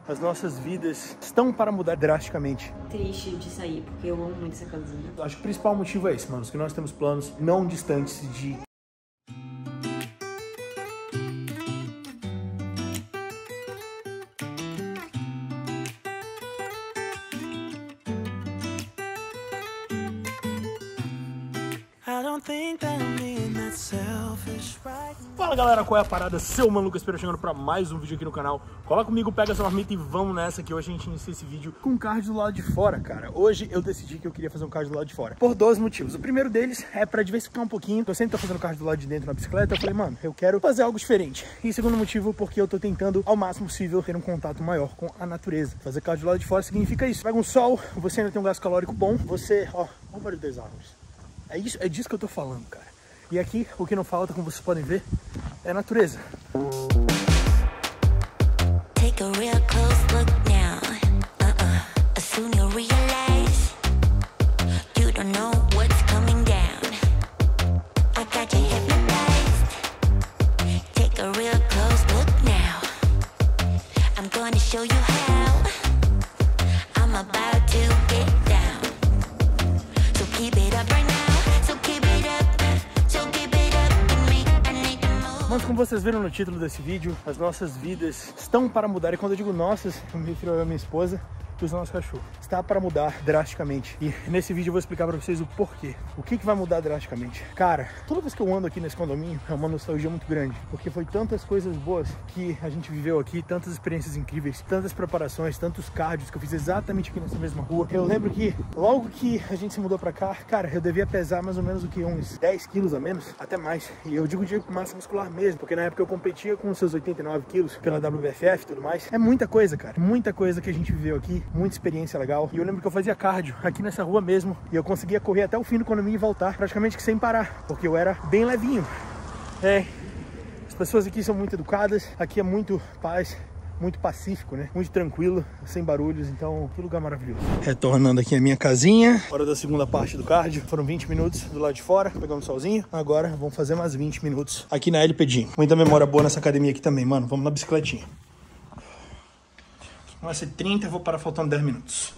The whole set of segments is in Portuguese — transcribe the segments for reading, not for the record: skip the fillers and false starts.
As nossas vidas estão para mudar drasticamente. Triste de sair, porque eu amo muito essa casinha. Acho que o principal motivo é esse, mano, que nós temos planos não distantes de... Fala galera, qual é a parada? Seu Mano Lucas Pereira chegando pra mais um vídeo aqui no canal. Cola comigo, pega essa marmita e vamos nessa, que hoje a gente inicia esse vídeo com um card do lado de fora, cara. Hoje eu decidi que eu queria fazer um card do lado de fora por dois motivos. O primeiro deles é pra diversificar um pouquinho. Eu sempre tô fazendo card do lado de dentro na bicicleta. Eu falei, mano, eu quero fazer algo diferente. E segundo motivo, porque eu tô tentando ao máximo possível ter um contato maior com a natureza. Fazer card do lado de fora significa isso. Pega um sol, você ainda tem um gasto calórico bom, você, ó, o barulho das árvores. É disso que eu tô falando, cara. E aqui, o que não falta, como vocês podem ver, é a natureza. Take a real close look now. Soon you'll realize you don't know what's coming down. I got you hypnotized. Take a real close look now. I'm gonna show you how. I'm about to get down. So keep it up right now. Mas como vocês viram no título desse vídeo, as nossas vidas estão para mudar. E quando eu digo nossas, eu me refiro à minha esposa e os nossos cachorros. Está para mudar drasticamente. E nesse vídeo eu vou explicar para vocês o porquê. O que vai mudar drasticamente? Cara, toda vez que eu ando aqui nesse condomínio, é uma nostalgia muito grande. Porque foi tantas coisas boas que a gente viveu aqui, tantas experiências incríveis, tantas preparações, tantos cardios que eu fiz exatamente aqui nessa mesma rua. Eu lembro que logo que a gente se mudou para cá, cara, eu devia pesar mais ou menos uns 10 quilos a menos, até mais. E eu digo de massa muscular mesmo, porque na época eu competia com os seus 89 quilos pela WBFF e tudo mais. É muita coisa, cara. Muita coisa que a gente viveu aqui, muita experiência legal. E eu lembro que eu fazia cardio aqui nessa rua mesmo, e eu conseguia correr até o fim do condomínio e voltar praticamente que sem parar, porque eu era bem levinho. As pessoas aqui são muito educadas, aqui é muito paz, muito pacífico, né? Muito tranquilo, sem barulhos, então que lugar maravilhoso. Retornando aqui a minha casinha, hora da segunda parte do cardio. Foram 20 minutos do lado de fora, pegamos solzinho. Agora vamos fazer mais 20 minutos aqui na LP Gym. Muita memória boa nessa academia aqui também, mano. Vamos na bicicletinha. Vai ser 30, eu vou parar faltando 10 minutos.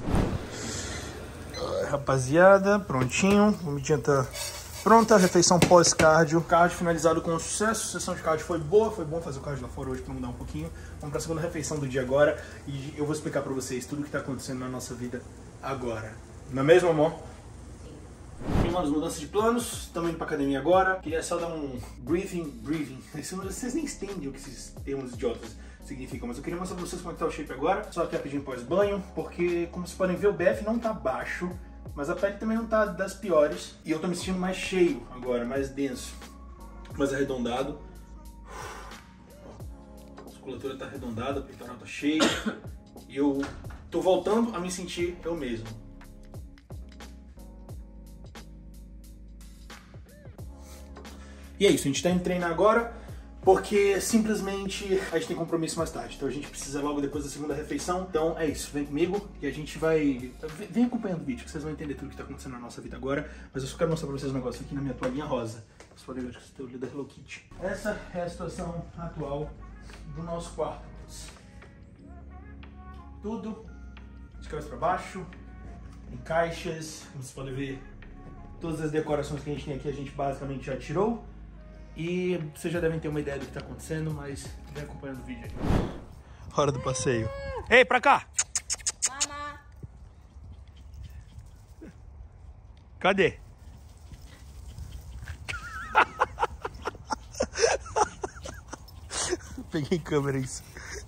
Rapaziada, prontinho. A comidinha tá pronta. Refeição pós-cardio. Cardio finalizado com sucesso. A sessão de cardio foi boa. Foi bom fazer o cardio lá fora hoje pra mudar um pouquinho. Vamos pra segunda refeição do dia agora. E eu vou explicar pra vocês tudo que tá acontecendo na nossa vida agora. Não é mesmo, amor? Tem umas mudanças de planos. Estamos indo pra academia agora. Queria só dar um breathing. Vocês nem entendem o que esses termos idiotas significam, mas eu queria mostrar pra vocês como é que tá o shape agora. Só que rapidinho pós-banho, porque como vocês podem ver, o BF não tá baixo, mas a pele também não tá das piores. E eu tô me sentindo mais cheio agora, mais denso, mais arredondado. A musculatura tá arredondada, o peitoral tá cheio. E eu tô voltando a me sentir eu mesmo. E é isso, a gente tá indo treinar agora, porque simplesmente a gente tem compromisso mais tarde. Então a gente precisa logo depois da segunda refeição. Então é isso, vem comigo e a gente vai... Vem acompanhando o vídeo, que vocês vão entender tudo que tá acontecendo na nossa vida agora. Mas eu só quero mostrar pra vocês um negócio aqui na minha toalhinha rosa. Vocês podem ver que eu estou da Hello Kitty. Essa é a situação atual do nosso quarto. Tudo de cabeça pra baixo, em caixas. Como vocês podem ver, todas as decorações que a gente tem aqui a gente basicamente já tirou. E vocês já devem ter uma ideia do que tá acontecendo, mas vem acompanhando o vídeo aí. Hora do passeio. Ei, pra cá! Mama! Cadê? Peguei câmera isso.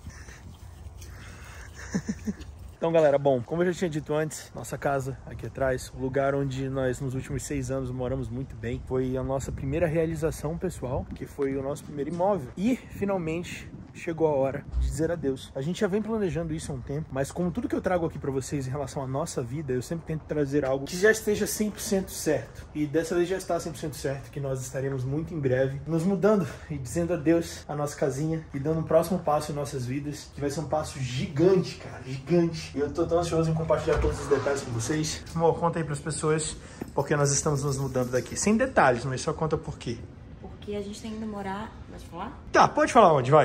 Então galera, bom, como eu já tinha dito antes, nossa casa aqui atrás, o lugar onde nós nos últimos 6 anos moramos muito bem, foi a nossa primeira realização pessoal, que foi o nosso primeiro imóvel. E finalmente chegou a hora de dizer adeus. A gente já vem planejando isso há um tempo, mas como tudo que eu trago aqui pra vocês em relação à nossa vida, eu sempre tento trazer algo que já esteja 100% certo. E dessa vez já está 100% certo, que nós estaremos muito em breve nos mudando e dizendo adeus à nossa casinha e dando um próximo passo em nossas vidas, que vai ser um passo gigante, cara, gigante. E eu tô tão ansioso em compartilhar todos os detalhes com vocês. Amor, conta aí pras pessoas porque nós estamos nos mudando daqui. Sem detalhes, mas só conta por quê. Porque a gente tá indo morar... Pode falar? Tá, pode falar onde, vai.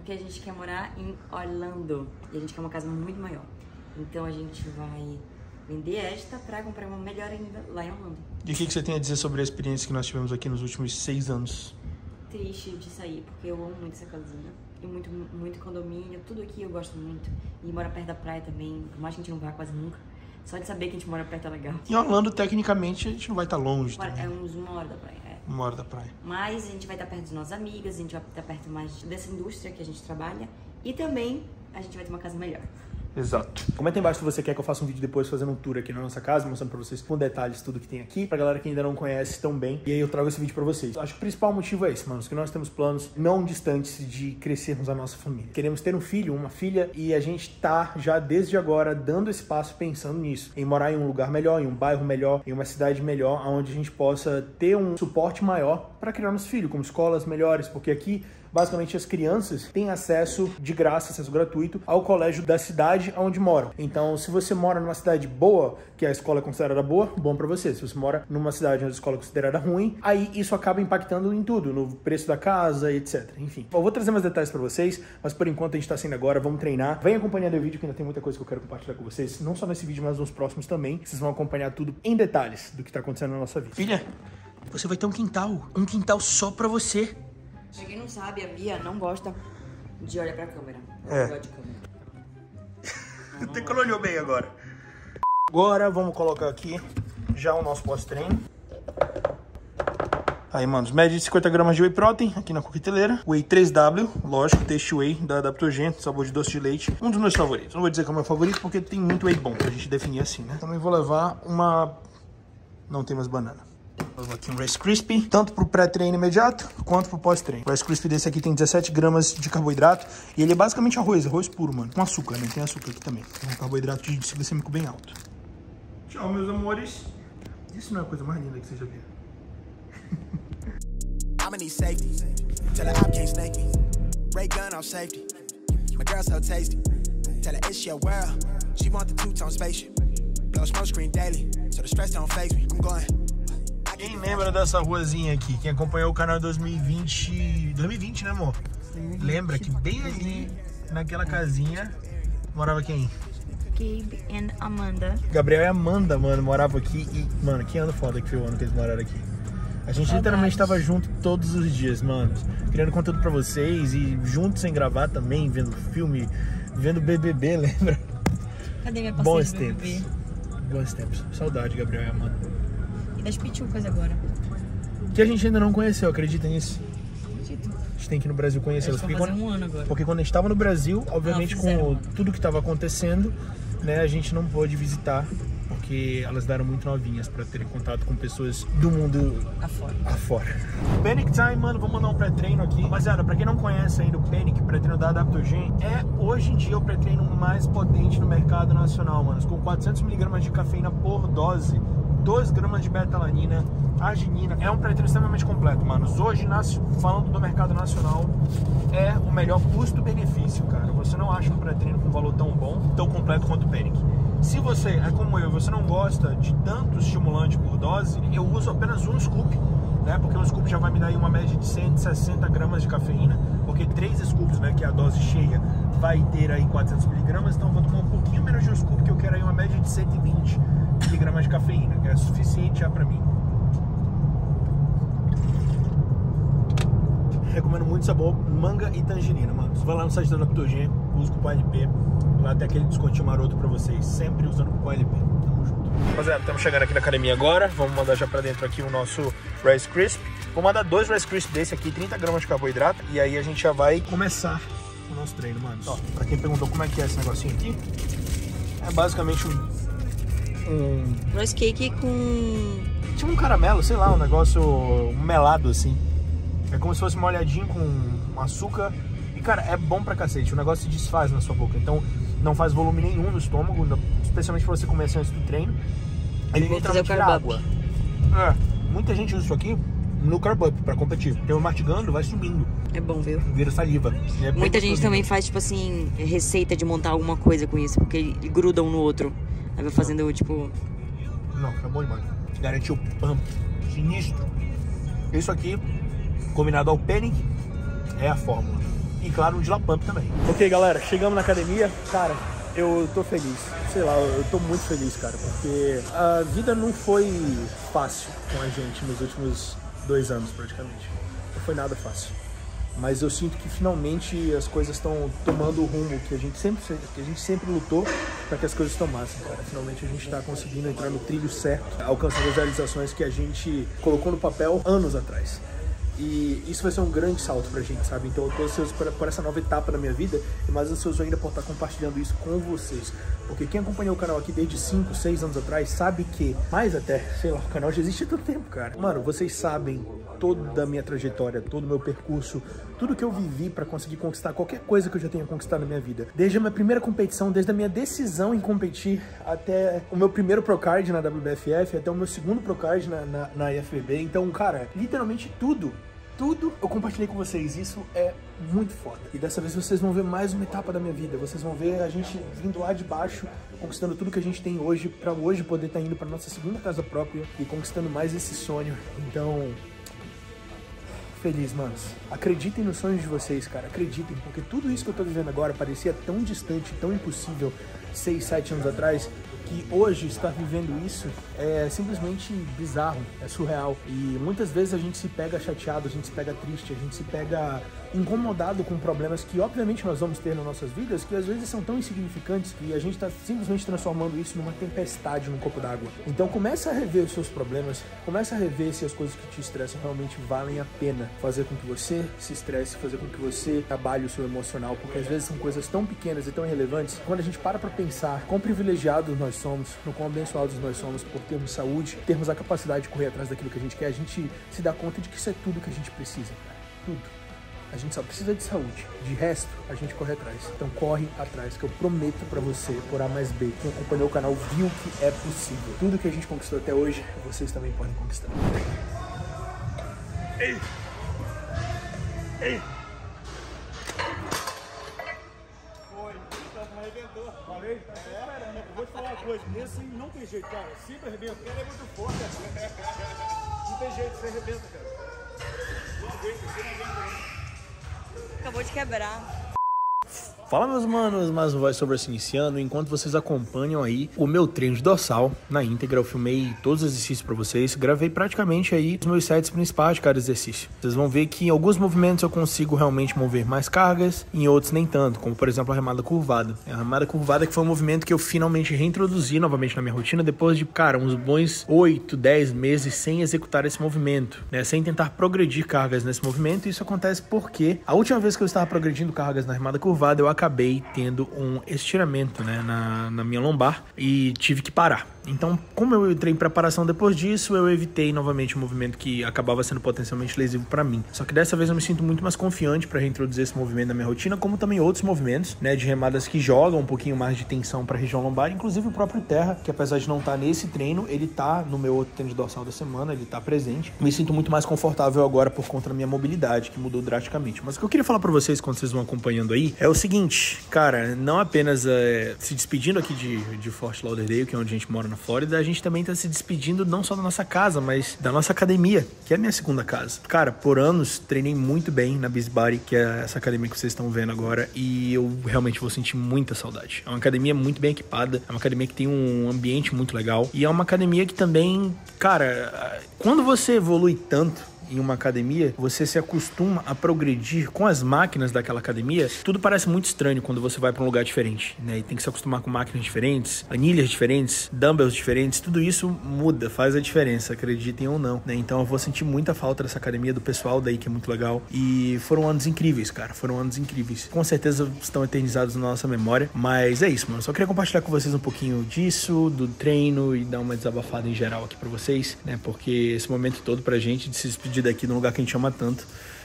Porque a gente quer morar em Orlando e a gente quer uma casa muito maior. Então a gente vai vender esta pra comprar uma melhor ainda lá em Orlando. E o que você tem a dizer sobre a experiência que nós tivemos aqui nos últimos 6 anos? Triste de sair, porque eu amo muito essa casinha. E muito condomínio, tudo aqui eu gosto muito. E mora perto da praia também, por mais que a gente não vá quase nunca. Só de saber que a gente mora perto é legal. Em Orlando, tecnicamente, a gente não vai estar longe também. É uns 1 hora da praia, é. 1 hora da praia. Mas a gente vai estar perto dos nossos amigos, a gente vai estar perto mais dessa indústria que a gente trabalha. E também a gente vai ter uma casa melhor. Exato. Comenta aí embaixo se você quer que eu faça um vídeo depois fazendo um tour aqui na nossa casa, mostrando pra vocês com detalhes tudo que tem aqui, pra galera que ainda não conhece tão bem. E aí eu trago esse vídeo pra vocês. Acho que o principal motivo é esse, manos, que nós temos planos não distantes de crescermos a nossa família. Queremos ter um filho, uma filha, e a gente tá já desde agora dando esse passo pensando nisso, em morar em um lugar melhor, em um bairro melhor, em uma cidade melhor, onde a gente possa ter um suporte maior pra criar nosso filho, com escolas melhores, porque aqui basicamente as crianças têm acesso de graça, acesso gratuito ao colégio da cidade onde moram. Então, se você mora numa cidade boa, que a escola é considerada boa, bom pra você. Se você mora numa cidade onde a escola é considerada ruim, aí isso acaba impactando em tudo, no preço da casa, etc. Enfim, eu vou trazer mais detalhes pra vocês, mas por enquanto a gente tá saindo agora, vamos treinar. Vem acompanhando o vídeo que ainda tem muita coisa que eu quero compartilhar com vocês, não só nesse vídeo, mas nos próximos também. Vocês vão acompanhar tudo em detalhes do que tá acontecendo na nossa vida. Filha, você vai ter um quintal só pra você. Pra quem não sabe, a Bia não gosta de olhar pra câmera. É. Não gosta de câmera. Até que ela olhou bem agora. Agora vamos colocar aqui já o nosso pós-treino. Aí, manos, média de 50 gramas de whey protein aqui na coqueteleira. Whey 3W, lógico, Taste Whey da Adaptogen, sabor de doce de leite. Um dos meus favoritos. Não vou dizer que é o meu favorito porque tem muito whey bom, pra gente definir assim, né? Também vou levar uma... Não tem mais banana. Vou levar aqui um Rice Krispie, tanto pro pré-treino imediato, quanto pro pós-treino. O Rice Krispie desse aqui tem 17 gramas de carboidrato, e ele é basicamente arroz puro, mano, com açúcar, né? Tem açúcar aqui também. Tem um carboidrato de índice glicêmico bem alto. Tchau, meus amores. Isso não é a coisa mais linda que você já viu. I'ma need safety. Tell her I can't snake me. Ray gun off safety. My girl so tasty. Tell her it's your world. She want the two-tone spaceship. Blow smoke screen daily, so the stress don't phase me. I'm going. Quem lembra dessa ruazinha aqui? Quem acompanhou o canal 2020, né, amor? 2020, lembra que bem ali, naquela casinha, morava quem? Gabe e Amanda. Gabriel e Amanda, mano, moravam aqui e, mano, que ano foda que foi o ano que eles moraram aqui. A gente literalmente estava junto todos os dias, mano, criando conteúdo pra vocês e juntos sem gravar também, vendo filme, vendo BBB, lembra? Cadê minha parceira Bons de tempos. BBB? Bons tempos. Saudade, Gabriel e Amanda. E das pitucas agora. Que a gente ainda não conheceu, acredita nisso? Acredito. A gente tem que ir no Brasil conhecê-las. Vai fazer um ano agora. Porque quando a gente estava no Brasil, obviamente Não, com fizeram. tudo que estava acontecendo, né, a gente não pôde visitar, porque elas eram muito novinhas para terem contato com pessoas do mundo afora. Panic Time, mano, vou mandar um pré-treino aqui. Rapaziada, pra quem não conhece ainda o Panic, pré-treino da Adaptogen, é hoje em dia o pré-treino mais potente no mercado nacional, mano. Com 400 mg de cafeína por dose, 2 gramas de beta-alanina, arginina. É um pré-treino extremamente completo, mano. Hoje, falando do mercado nacional, é o melhor custo-benefício, cara. Você não acha um pré-treino com valor tão bom, tão completo quanto o Panic. Se você é como eu, você não gosta de tanto estimulante por dose, eu uso apenas um scoop, né? Porque um scoop já vai me dar aí uma média de 160 gramas de cafeína, porque 3 scoops, né, que é a dose cheia, vai ter aí 400 mg, então eu vou tomar um pouquinho menos de um scoop, que eu quero aí uma média de 120 mg de cafeína, que é suficiente já pra mim. Recomendo muito sabor manga e tangerina, mano. Você vai lá no site da Adaptogen, usa o cupom LP, lá tem aquele descontinho maroto pra vocês, sempre usando o cupom LP. Tamo junto. Rapaziada, estamos chegando aqui na academia agora, vamos mandar já pra dentro aqui o nosso Rice Krispie. Vou mandar 2 Rice Krispie desse aqui, 30 gramas de carboidrato, e aí a gente já vai começar o nosso treino, mano. Ó, pra quem perguntou como é que é esse negocinho aqui, é basicamente um Rice cake com... tipo um caramelo, sei lá, um negócio melado assim. É como se fosse molhadinho com açúcar. E, cara, é bom pra cacete. O negócio se desfaz na sua boca. Então, não faz volume nenhum no estômago. Especialmente pra você comer antes do treino. Ele literalmente tira água. Muita gente usa isso aqui no carb up, pra competir. Então, mastigando, vai subindo. É bom, viu? Vira saliva. Muita gente também faz, tipo assim, receita de montar alguma coisa com isso. Porque eles grudam um no outro. Aí vai fazendo, tipo... Não, é bom demais. Garantiu o pump. Sinistro. Isso aqui, combinado ao Panic, é a fórmula. e claro, um Dilapump também. Ok, galera, chegamos na academia. Cara, eu tô feliz. Sei lá, eu tô muito feliz, cara, porque a vida não foi fácil com a gente nos últimos 2 anos, praticamente. Não foi nada fácil. Mas eu sinto que finalmente as coisas estão tomando o rumo que a gente sempre lutou para que as coisas tomassem, cara. Finalmente a gente está conseguindo entrar no trilho certo, alcançando as realizações que a gente colocou no papel anos atrás. E isso vai ser um grande salto pra gente, sabe? Então eu tô ansioso por essa nova etapa da minha vida e mais ansioso ainda por estar compartilhando isso com vocês. Porque quem acompanhou o canal aqui desde 5, 6 anos atrás sabe que, mais até, sei lá, o canal já existe há tanto tempo, cara. Mano, vocês sabem toda a minha trajetória, todo o meu percurso, tudo que eu vivi pra conseguir conquistar qualquer coisa que eu já tenha conquistado na minha vida. Desde a minha primeira competição, desde a minha decisão em competir, até o meu primeiro Procard na WBFF, até o meu segundo Procard na IFBB. Então, cara, literalmente tudo eu compartilhei com vocês. Isso é muito foda. E dessa vez vocês vão ver mais uma etapa da minha vida. Vocês vão ver a gente vindo lá de baixo, conquistando tudo que a gente tem hoje, pra hoje poder estar indo pra nossa segunda casa própria e conquistando mais esse sonho. Então, feliz, manos. Acreditem nos sonhos de vocês, cara. Acreditem, porque tudo isso que eu tô vivendo agora parecia tão distante, tão impossível 6, 7 anos atrás, que hoje estar vivendo isso é simplesmente bizarro, é surreal. E muitas vezes a gente se pega chateado, a gente se pega triste, a gente se pega incomodado com problemas que obviamente nós vamos ter nas nossas vidas, que às vezes são tão insignificantes que a gente está simplesmente transformando isso numa tempestade num copo d'água. Então começa a rever os seus problemas, começa a rever se as coisas que te estressam realmente valem a pena fazer com que você se estresse, fazer com que você trabalhe o seu emocional, porque às vezes são coisas tão pequenas e tão irrelevantes. Quando a gente para pensar quão privilegiados nós somos, no quão abençoados nós somos por termos saúde, termos a capacidade de correr atrás daquilo que a gente quer, a gente se dá conta de que isso é tudo que a gente precisa, cara. Tudo. A gente só precisa de saúde. De resto, a gente corre atrás. Então corre atrás, que eu prometo pra você, por A mais B, quem acompanhou o canal viu que é possível. Tudo que a gente conquistou até hoje, vocês também podem conquistar. Ei! Ei! Foi, então arrebentou. Falei? É, vou te falar uma coisa, esse não tem jeito, cara. Sempre arrebenta, porque ele é muito forte, cara. Não tem jeito, você arrebenta, cara. Acabou de quebrar. Fala, meus manos, mais um Vai Sobre se iniciando. Enquanto vocês acompanham aí o meu treino de dorsal na íntegra, eu filmei todos os exercícios pra vocês, gravei praticamente aí os meus sets principais de cada exercício. Vocês vão ver que em alguns movimentos eu consigo realmente mover mais cargas, em outros nem tanto, como por exemplo a remada curvada. A remada curvada que foi um movimento que eu finalmente reintroduzi novamente na minha rotina depois de, cara, uns bons 8, 10 meses sem executar esse movimento, né? Sem tentar progredir cargas nesse movimento. E isso acontece porque a última vez que eu estava progredindo cargas na remada curvada, eu acabei tendo um estiramento, né, na minha lombar e tive que parar. Então, como eu entrei em preparação depois disso, eu evitei novamente o movimento que acabava sendo potencialmente lesivo para mim. Só que dessa vez eu me sinto muito mais confiante para reintroduzir esse movimento na minha rotina, como também outros movimentos, né, de remadas que jogam um pouquinho mais de tensão para a região lombar, inclusive o próprio terra, que apesar de não estar nesse treino, ele tá no meu outro treino de dorsal da semana, ele tá presente. Me sinto muito mais confortável agora por conta da minha mobilidade, que mudou drasticamente. Mas o que eu queria falar para vocês quando vocês vão acompanhando aí é o seguinte, cara, não apenas se despedindo aqui de Fort Lauderdale, que é onde a gente mora na Flórida, a gente também tá se despedindo não só da nossa casa, mas da nossa academia, que é a minha segunda casa. Cara, por anos treinei muito bem na Beachbody, que é essa academia que vocês estão vendo agora, e eu realmente vou sentir muita saudade. É uma academia muito bem equipada, é uma academia que tem um ambiente muito legal, e é uma academia que também, cara, quando você evolui tanto em uma academia, você se acostuma a progredir com as máquinas daquela academia. Tudo parece muito estranho quando você vai para um lugar diferente, né? E tem que se acostumar com máquinas diferentes, anilhas diferentes, dumbbells diferentes. Tudo isso muda, faz a diferença, acreditem ou não, né? Então eu vou sentir muita falta dessa academia, do pessoal daí, que é muito legal. E foram anos incríveis, cara. Foram anos incríveis. Com certeza estão eternizados na nossa memória. Mas é isso, mano. Só queria compartilhar com vocês um pouquinho disso, do treino, e dar uma desabafada em geral aqui pra vocês, né? Porque esse momento todo pra gente de se despedir daqui num lugar que a gente ama tanto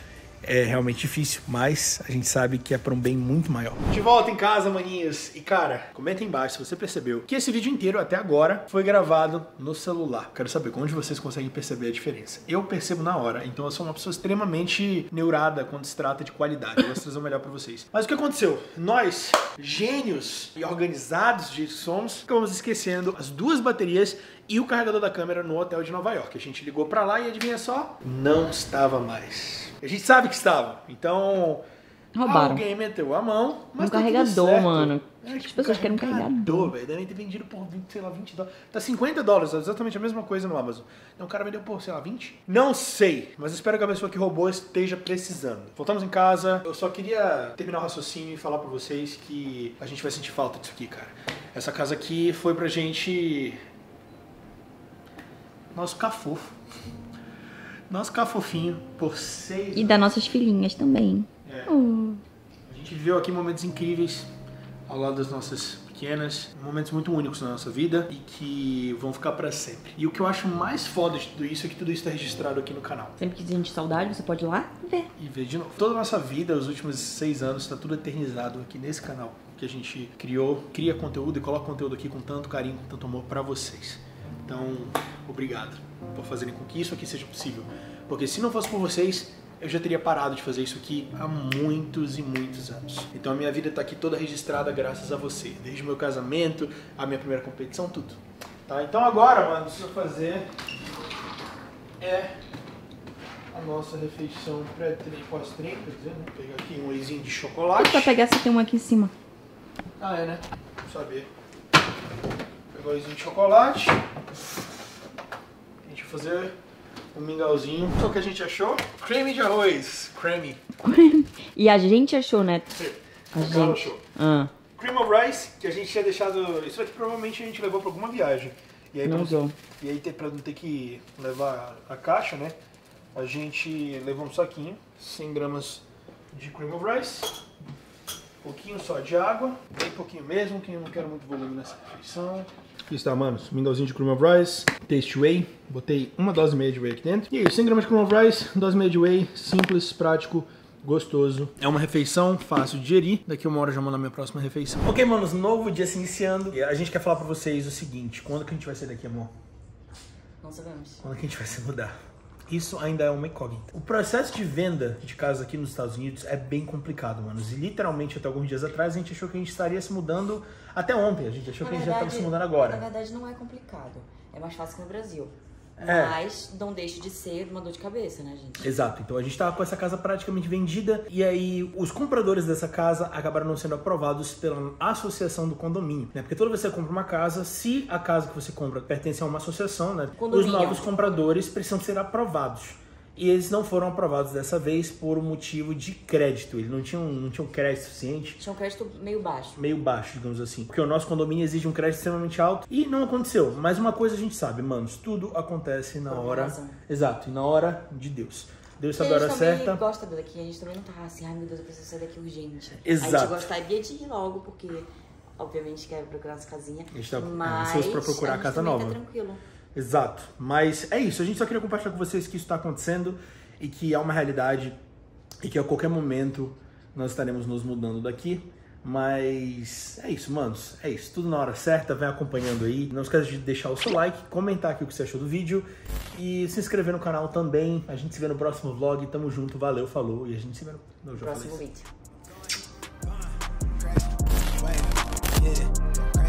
é realmente difícil, mas a gente sabe que é para um bem muito maior. De volta em casa, maninhos. E cara, comenta aí embaixo se você percebeu que esse vídeo inteiro até agora foi gravado no celular. Quero saber onde vocês conseguem perceber a diferença. Eu percebo na hora, então eu sou uma pessoa extremamente neurada quando se trata de qualidade. Eu vou trazer o melhor para vocês. Mas o que aconteceu? Nós, gênios e organizados de somos, acabamos esquecendo as 2 baterias e o carregador da câmera no hotel de Nova York. A gente ligou pra lá e adivinha só? Não estava mais. A gente sabe que estava. Então, Roubaram. Alguém meteu a mão, mas Um tá tudo carregador, certo. mano. É, As pessoas querem um carregador. velho. Devem ter vendido por, sei lá, $20. Tá $50, exatamente a mesma coisa no Amazon. Então o cara vendeu por, sei lá, 20? Não sei, mas espero que a pessoa que roubou esteja precisando. Voltamos em casa. Eu só queria terminar o raciocínio e falar pra vocês que a gente vai sentir falta disso aqui, cara. Essa casa aqui foi pra gente... Nosso cafofo. Nosso cafofinho por 6 E das nossas filhinhas também. É. A gente viveu aqui momentos incríveis ao lado das nossas pequenas, momentos muito únicos na nossa vida e que vão ficar para sempre. E o que eu acho mais foda de tudo isso é que tudo isso está registrado aqui no canal. Sempre que sente saudade, você pode ir lá e ver. E ver de novo. Toda a nossa vida, os últimos 6 anos, está tudo eternizado aqui nesse canal que a gente criou, cria conteúdo e coloca conteúdo aqui com tanto carinho, com tanto amor para vocês. Então, obrigado por fazerem com que isso aqui seja possível. Porque se não fosse por vocês, eu já teria parado de fazer isso aqui há muitos e muitos anos. Então a minha vida está aqui toda registrada graças a você. Desde o meu casamento, a minha primeira competição, tudo. Tá? Então agora, mano, o que eu vou fazer é a nossa refeição pré-treino, pós-treino, quer dizer, né? Vou pegar aqui um wheyzinho de chocolate. Pra pegar, você tem um aqui em cima. Ah, é, né? Vamos saber. Pegar o wheyzinho de chocolate. A gente vai fazer um mingauzinho. O que a gente achou? Creme de arroz. Creme. E a gente achou, né? Sim. A Ela gente. achou. Ah, Cream of rice, que a gente tinha deixado... Isso aqui provavelmente a gente levou pra alguma viagem. E aí, não usou. E aí pra não ter que levar a caixa, né? A gente levou um saquinho. 100 gramas de cream of rice. Um pouquinho só de água. Bem pouquinho mesmo, que eu não quero muito volume nessa refeição. Aqui está, manos. Mingauzinho de cream of rice. Taste whey. Botei 1,5 dose de whey aqui dentro. E aí, 100 gramas de cream of rice, 1,5 dose de whey. Simples, prático, gostoso. É uma refeição fácil de digerir. Daqui uma hora já mando a minha próxima refeição. Ok, manos, novo dia se iniciando. E a gente quer falar pra vocês o seguinte. Quando que a gente vai sair daqui, amor? Não sabemos. Quando que a gente vai se mudar? Isso ainda é uma incógnita. O processo de venda de casa aqui nos Estados Unidos é bem complicado, manos. E literalmente, até alguns dias atrás, a gente achou que a gente estaria se mudando até ontem. A gente achou que a gente já estava se mudando agora. Na verdade, não é complicado. É mais fácil que no Brasil. É. Mas não deixa de ser uma dor de cabeça, né, gente? Exato. Então a gente tava com essa casa praticamente vendida e aí os compradores dessa casa acabaram não sendo aprovados pela associação do condomínio, né? Porque toda vez que você compra uma casa, se a casa que você compra pertence a uma associação, né? Condomínio. Os novos compradores precisam ser aprovados. E eles não foram aprovados dessa vez por um motivo de crédito. Eles não tinham crédito suficiente. Tinha um crédito meio baixo. Meio baixo, digamos assim. Porque o nosso condomínio exige um crédito extremamente alto e não aconteceu. Mas uma coisa a gente sabe, manos, tudo acontece na hora... Exato, e na hora de Deus. Deus sabe a hora certa. A gente também gosta daqui, a gente também não tá assim, ai meu Deus, eu preciso sair daqui urgente. Exato. A gente gostaria de ir logo, porque obviamente quer procurar nossa casinha. A gente tá mas ansioso pra procurar a casa nova. Tá tranquilo. Exato, mas é isso, a gente só queria compartilhar com vocês que isso está acontecendo e que é uma realidade e que a qualquer momento nós estaremos nos mudando daqui, mas é isso, manos, é isso, tudo na hora certa, vem acompanhando aí, não esqueça de deixar o seu like, comentar aqui o que você achou do vídeo e se inscrever no canal também, a gente se vê no próximo vlog, tamo junto, valeu, falou e a gente se vê no próximo vídeo. Yeah.